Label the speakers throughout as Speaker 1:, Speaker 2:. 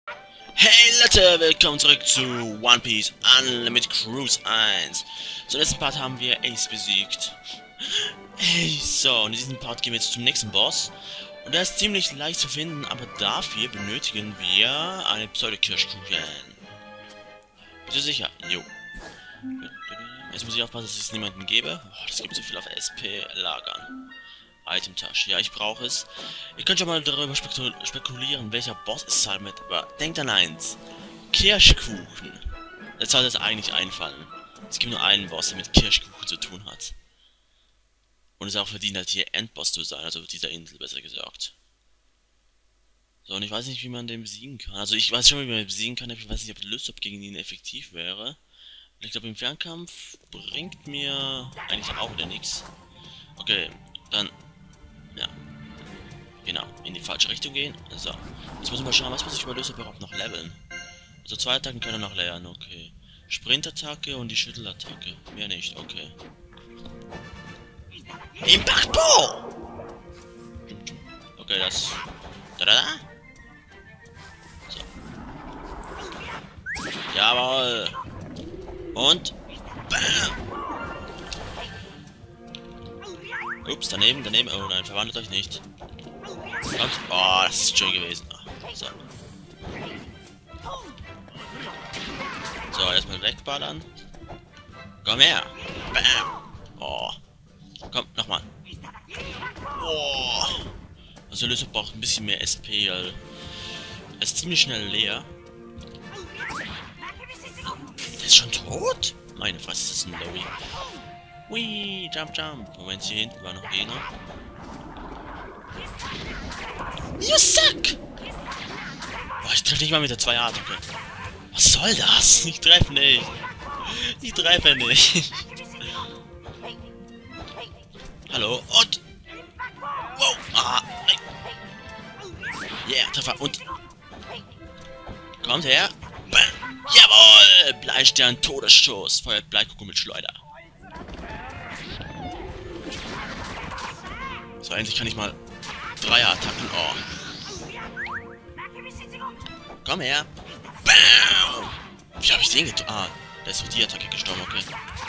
Speaker 1: Hey Leute, willkommen zurück zu One Piece Unlimited Cruise 1. So, im letzten Part haben wir Ace besiegt. Hey, so, und in diesem Part gehen wir jetzt zum nächsten Boss. Und der ist ziemlich leicht zu finden, aber dafür benötigen wir eine Pseudo-Kirschkuchen. Bist du sicher? Jo. Jetzt muss ich aufpassen, dass ich es niemandem gebe. Oh, das gibt so viel auf SP lagern. Itemtasche. Ja, ich brauche es. Ihr könnt schon mal darüber spekulieren, welcher Boss es sein wird, aber denkt an eins. Kirschkuchen. Jetzt sollte es eigentlich einfallen. Es gibt nur einen Boss, der mit Kirschkuchen zu tun hat. Und es auch verdient hat, hier Endboss zu sein, also dieser Insel, besser gesagt. So, und ich weiß nicht, wie man den besiegen kann. Also ich weiß schon, wie man den besiegen kann, aber ich weiß nicht, ob Lysop gegen ihn effektiv wäre. Und ich glaube, im Fernkampf bringt mir eigentlich auch wieder nichts. Okay, dann... Ja. Genau, in die falsche Richtung gehen. So. Jetzt müssen wir schauen, was muss ich bei Lysop überhaupt noch leveln. Also 2 Attacken können noch lernen, okay. Sprintattacke und die Schüttelattacke. Mehr nicht, okay. Impactball! Okay, das... Da. So. Jawohl! Und... Bam! Ups, daneben. Oh nein, verwandelt euch nicht. Kommt. Oh, das ist schön gewesen. So. So, erstmal wegballern. Komm her. Bam. Oh. Komm, nochmal. Oh. Also Lysop braucht ein bisschen mehr SP, weil er ist ziemlich schnell leer. Der ist schon tot? Meine Fresse, das ist ein Lowy. Whee, jump. Moment, hier hinten war noch einer. You suck! Oh, ich treffe nicht mal mit der 2A-Attacke. Was soll das? Ich treffe nicht. Hallo, und... Wow, nein. Yeah, Treffer, und... Kommt her. Bam. Jawohl! Bleistern, Todesstoß. Feuert Bleikugel mit Schleuder. So, endlich kann ich mal 3er-Attacken. Oh. Komm her. Bam! Wie habe ich den getroffen? Ah, der ist für die Attacke gestorben, okay.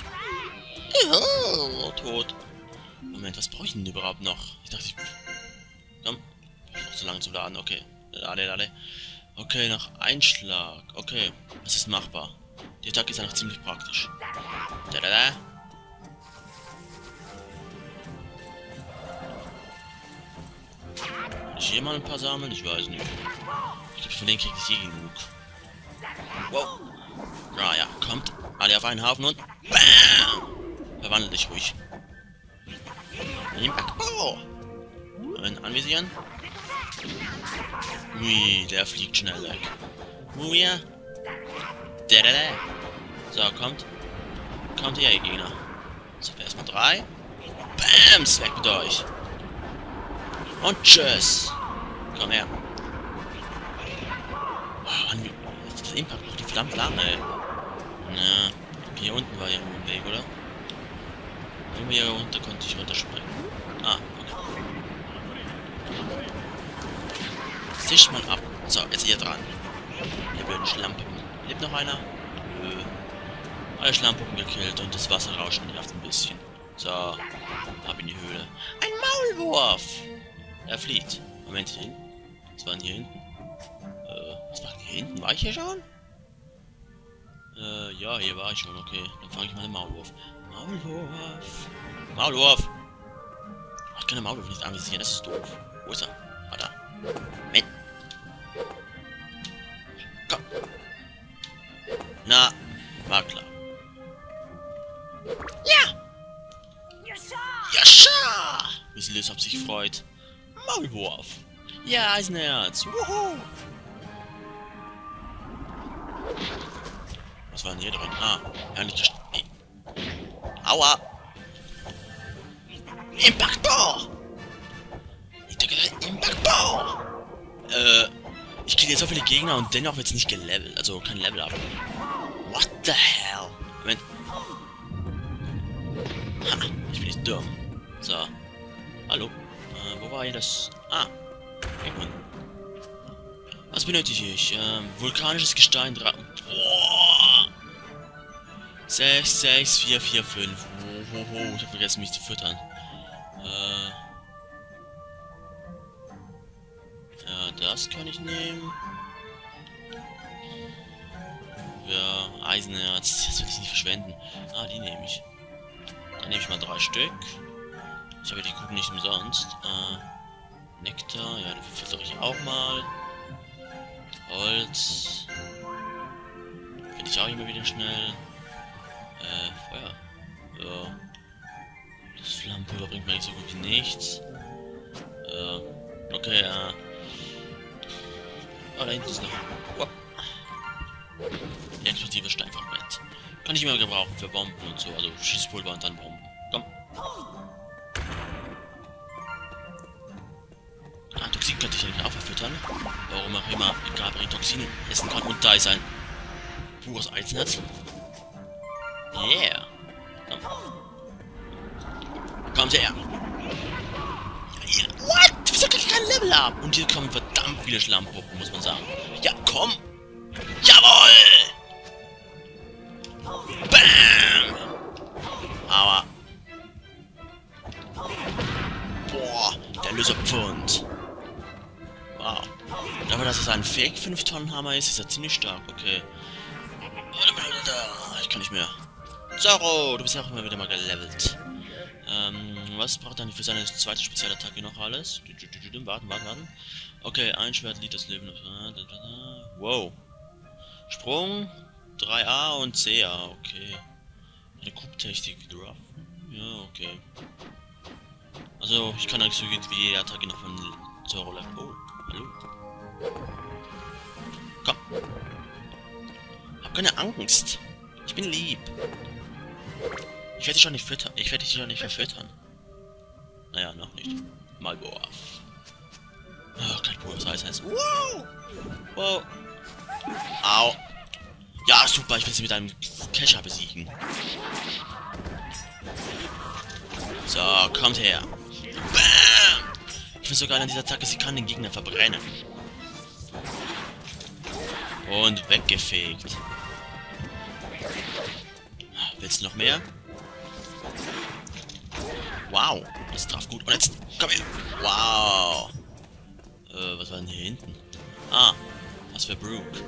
Speaker 1: Oh, tot. Moment, was brauche ich denn überhaupt noch? Ich dachte, ich... Komm. Ich brauche so lange zu laden, okay. Lade. Okay, noch Einschlag. Okay, das ist machbar. Die Attacke ist ja noch ziemlich praktisch. Da. Kann ich hier mal ein paar sammeln? Ich weiß nicht. Ich glaube, von denen kriege ich je genug. Wow. Ah ja, kommt. Alle auf einen Haufen und... BAM! Verwandle dich ruhig. Oh. Anvisieren. Ui, der fliegt schnell weg. Ui. Da. So, kommt. Kommt her, ihr Gegner. So, erstmal 3. Bams! Weg mit euch. Und tschüss. Komm her. Oh, Mann, das Impact macht die verdammt lange, ey. Na, hier unten war irgendwo ein Weg, oder? Irgendwo hier runter konnte ich runterspringen. Ah, okay. Zisch mal ab. So, jetzt ihr dran. Ihr blöden Schlampen. Lebt noch einer? Nö. Alle Schlampen gekillt und das Wasserrauschen nervt ein bisschen. So, ab in die Höhle. Ein Maulwurf! Er flieht. Moment, hier hinten. Was war denn hier hinten? Was war denn hier hinten? War ich hier schon? Ja, hier war ich schon, okay. Dann fange ich mal den Maulwurf. Maulwurf! Ich kann den Maulwurf nicht anvisieren, das ist doof. Wo ist er? Ah, da. Moment. Komm. Na, war klar. Ja! Jascha! Wie sie Lysop sich freut. Maulwurf! Ja, Eisenherz! Wuhu! Was war denn hier drin? Ah, herrlich. Aua! Impactball! Impactball! Ich kriege jetzt so viele Gegner und dennoch wird es nicht gelevelt. Also kein Level up. What the hell? Moment. Ha, ich bin nicht dumm. So. Hallo. Wo war hier das? Ah. Irgendwann. Was benötige ich? Vulkanisches Gestein. Boah! 6, 6, 4, 4, 5. Hohoho, ich hab vergessen, mich zu füttern. Ja, das kann ich nehmen. Ja, Eisenerz, das will ich nicht verschwenden. Ah, die nehme ich. Dann nehme ich mal 3 Stück. Ich habe die Kuchen nicht umsonst. Nektar, ja, den filtere ich auch mal. Holz. Finde ich auch immer wieder schnell. Feuer. Ja. Das Flammenpulver bringt mir nicht so gut wie nichts. Okay, oh, da hinten ist noch. Oh. Explosives Steinfragment. Kann ich immer gebrauchen für Bomben und so. Also Schießpulver und dann Bomben. Komm. Ah, Toxin könnte ich eigentlich auch verfüttern. Warum auch immer Gabriel Toxin essen kann. Und da ist ein pures Eisenerz. Yeah. Komm. Kommt her. Ja, what? Wieso krieg ich kein Level ab? Und hier kommen verdammt viele Schlammpuppen, muss man sagen. Ja, komm. Jawohl! Bam! Aua. Boah, der Löserpfund. Wow. Dafür, dass es ein Fake 5-Tonnen-Hammer ist, ist er ziemlich stark, okay. Ich kann nicht mehr. Zoro, du bist ja auch immer wieder mal gelevelt. Was braucht er für seine zweite Spezialattacke noch alles? Warten. Okay, ein Schwert, Lied des Lebens. Wow. Sprung, 3A und CA, okay. Eine Kubtechnik, drauf. Ja, okay. Also, ich kann eigentlich so gut wie die Attacke noch von Zoro lernen. Oh, hallo. Komm. Hab keine Angst. Ich bin lieb. Ich werde dich schon nicht füttern. Ich werde dich schon nicht verfüttern. Naja, noch nicht. Mal boah. Oh, kein pures Eis. Wow! Wow! Au! Ja, super, ich will sie mit einem Kescher besiegen. So, kommt her. Bam! Ich finde so geil an dieser Attacke, sie kann den Gegner verbrennen. Und weggefegt. Willst du noch mehr? Wow, das traf gut. Und jetzt, komm her. Wow. Was war denn hier hinten? Ah, was für Brook.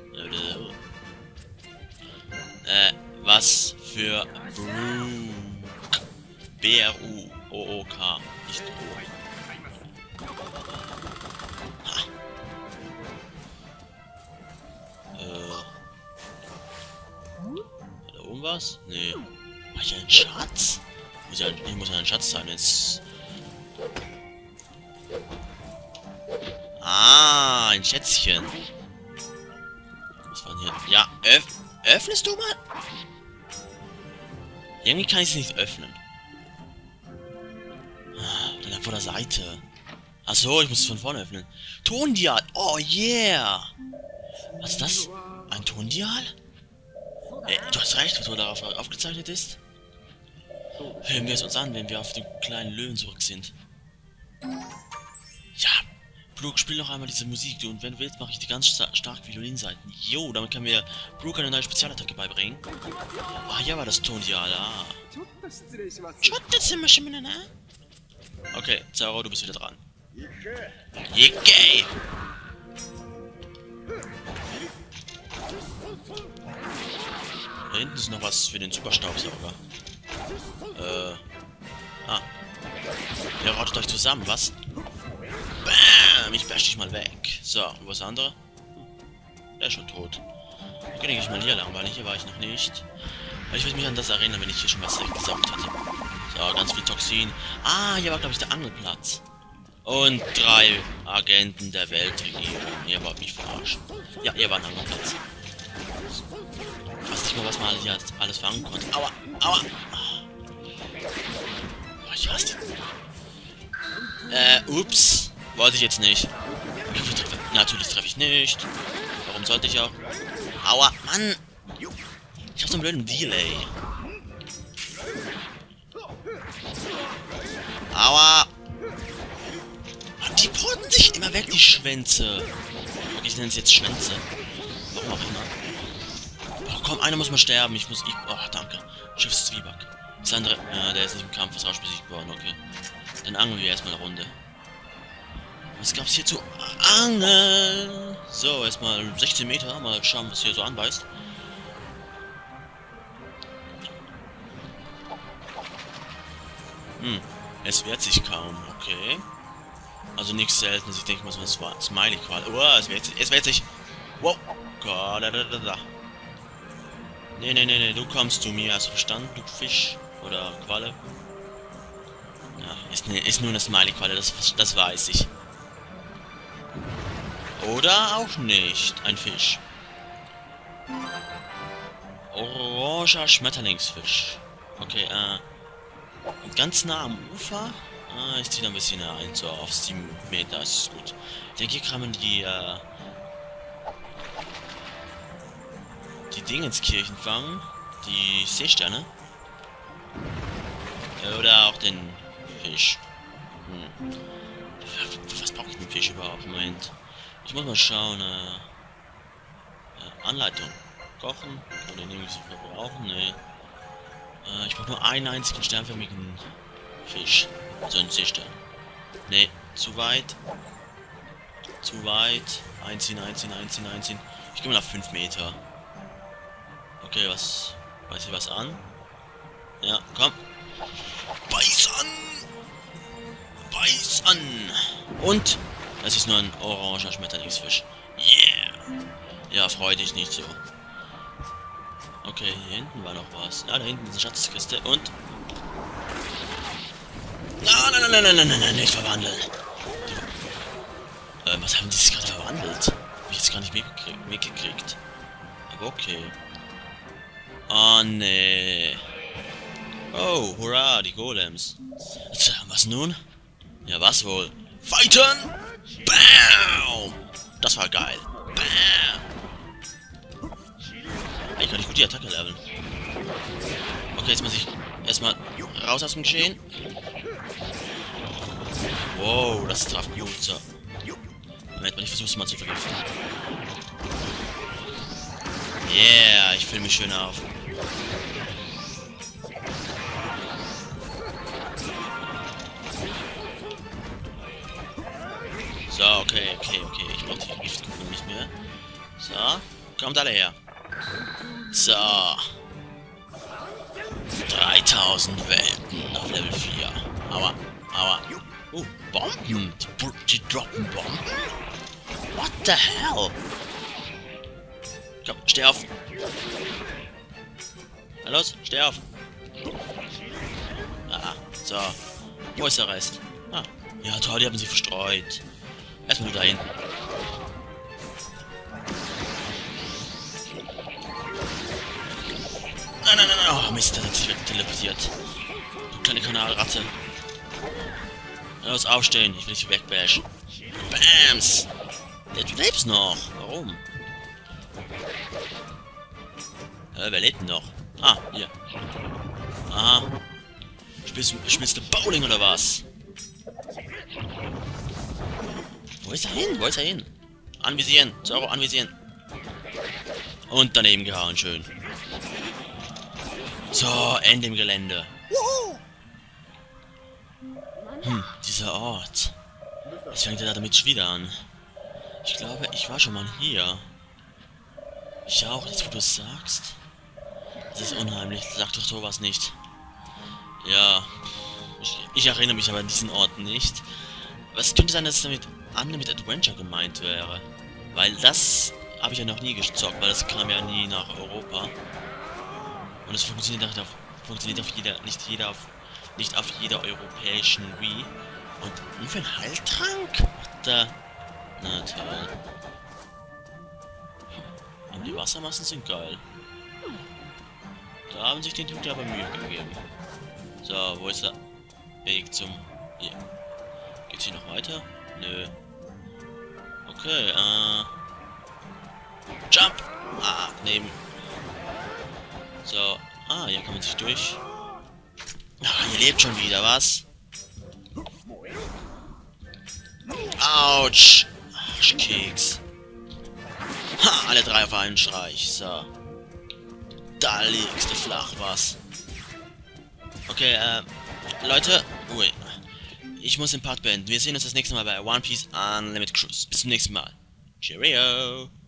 Speaker 1: Was für Brook. B-R-U-O-O-K. Nicht O. Ha. Da oben was? Nee. War hier ein Schatz? Hier muss ja ein Schatz sein. Jetzt. Ah, ein Schätzchen. Was war denn hier? Ja, öffnest du mal? Irgendwie kann ich es nicht öffnen. Dann vor der Seite. Achso, ich muss es von vorne öffnen. Tondial! Oh yeah! Was ist das? Ein Tondial? Du hast recht, was wohl darauf aufgezeichnet ist. Hören wir es uns an, wenn wir auf den kleinen Löwen zurück sind. Ja, Brook, spiel noch einmal diese Musik, du, und wenn du willst, mache ich die ganz stark Violinseiten. Jo, damit können wir Brook eine neue Spezialattacke beibringen. Ah, ja, war das Tondial, ah. Okay, Zaro, du bist wieder dran. Yikay! Da hinten ist noch was für den Superstaubsauger. Ihr rottet euch zusammen, was? Bam! Ich bash dich mal weg. So, und was andere? Der ist schon tot. Okay, denke ich mal hier lang, weil hier war ich noch nicht. Aber ich würde mich an das erinnern, wenn ich hier schon was gesammelt hatte. So, ganz viel Toxin. Ah, hier war, glaube ich, der Angelplatz. Und 3 Agenten der Weltregierung. Ihr wollt mich verarschen. Ja, ihr war ein Angelplatz. Ich weiß nicht mehr, was man hier alles fangen konnte. Aua! Aua! Oh, ich hasse die. Ups. Wollte ich jetzt nicht. Natürlich treffe ich nicht. Warum sollte ich auch? Aua, Mann! Ich hab so einen blöden Delay. Aua! Mann, die potten sich immer weg, die Schwänze. Ich nenne es jetzt Schwänze. Warum auch immer. Oh, komm, einer muss mal sterben. Ich muss... Oh, danke. Schiffszwieback. Das andere... Ja, der ist nicht im Kampf, ist rasch besiegt worden, okay. Dann angeln wir erstmal eine Runde. Was gab's hier zu angeln? So, erstmal 16 Meter. Mal schauen, was hier so anbeißt. Es wehrt sich kaum, okay. Also nichts Seltenes, ich denke mal so ein Smiley-Qual. Oh, es wehrt sich. Wow. Da. Nee, du kommst zu mir, hast du verstanden, du Fisch? Oder Qualle? Ja, ist nur eine Smiley-Qualle, das weiß ich. Oder auch nicht, ein Fisch. Oranger Schmetterlingsfisch. Okay, ganz nah am Ufer. Ich ziehe da ein bisschen ein, so auf 7 Meter, ist gut. Ich denke, hier kann man die Dingenskirchen fangen. Die Seesterne. Oder auch den Fisch. Was brauche ich den Fisch überhaupt? Moment. Ich muss mal schauen. Anleitung. Kochen. Oder nehme ich so verbrauchen? Nee. Ich brauche nur einen einzigen sternförmigen Fisch. Also einen Seestern. Nee, zu weit. Zu weit. Einziehen. Ich gehe mal auf 5 Meter. Okay, was... Weiß ich was an? Ja, komm. Beiß an! Beiß an! Und? Es ist nur ein oranger Schmetterlingsfisch. Yeah! Ja, freu dich nicht so. Okay, hier hinten war noch was. Ja, da hinten ist eine Schatzkiste und... Nein, nicht verwandeln. Was haben die sich gerade verwandelt? Hab ich jetzt gar nicht mitgekriegt. Aber okay. Oh, nee. Oh, hurra, die Golems. Tja, was nun? Ja, was wohl? Fighten! Bam! Das war geil. Bam! Ich kann nicht gut die Attacke leveln. Okay, jetzt muss ich erstmal raus aus dem Geschehen. Wow, das traf gut. So. Moment mal, ich versuch's mal zu vergiften. Yeah, ich fühle mich schön auf. So, okay. Ich brauche die Giftkugel nicht mehr. So, kommt alle her. So. 3000 Welten auf Level 4. Aua. Bomben. Die droppen Bomben. What the hell? Komm, steh auf. Na los, steh auf. So. Wo ist der Rest? Ja toll, die haben sich verstreut. Erstmal nur dahin. Nein. Oh Mist, der hat sich wegteleportiert. Du kleine Kanalratte. Na los, aufstehen. Ich will dich wegbashen. Bams! Du lebst noch. Warum? Wer lebt denn noch? Hier. Aha. Spielst du Bowling oder was? Wo ist er hin? Anvisieren. Zoro, anvisieren. Und daneben gehauen, schön. So, Ende im Gelände. Dieser Ort. Jetzt fängt er damit schon wieder an. Ich glaube, ich war schon mal hier. Ich auch, jetzt wo du es sagst. Das ist unheimlich, sag doch sowas nicht. Ja, ich erinnere mich aber an diesen Ort nicht. Was könnte sein, dass damit Unlimited Adventure gemeint wäre? Weil das habe ich ja noch nie gezockt, weil das kam ja nie nach Europa. Und es funktioniert nicht auf jeder europäischen Wii. Und nur für einen Heiltrank? Na toll. Und die Wassermassen sind geil. Da haben sich die Typen aber Mühe gegeben. So, wo ist der Weg zum... Hier. Geht's hier noch weiter? Nö. Okay, Jump! Nehmen. So. Hier kann man sich durch. Ihr lebt schon wieder, was? Autsch! Arschkeks. Ha, alle drei auf einen Streich. So. Da liegst du flach, was? Okay, Leute. Ui. Ich muss den Part beenden. Wir sehen uns das nächste Mal bei One Piece Unlimited Cruise. Bis zum nächsten Mal. Cheerio.